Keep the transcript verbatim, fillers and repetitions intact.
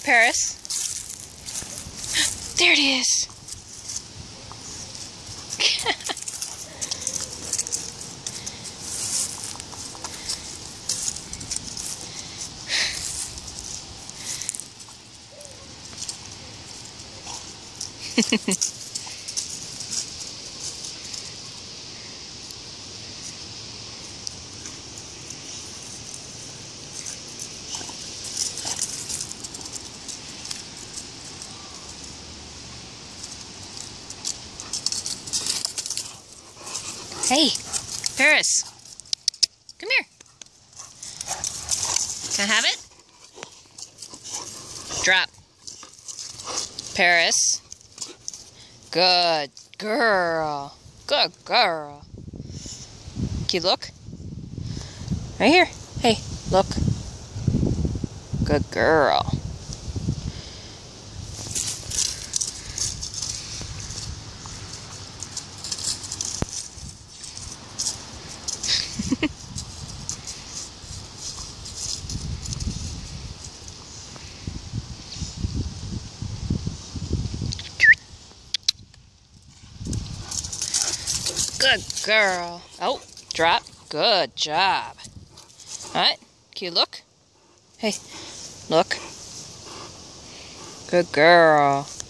Paris. There it is. Hey, Paris, come here. Can I have it? Drop. Paris. Good girl. Good girl. Can you look? Right here. Hey, look. Good girl. Good girl. Oh, drop. Good job. Alright, can you look? Hey, look. Good girl.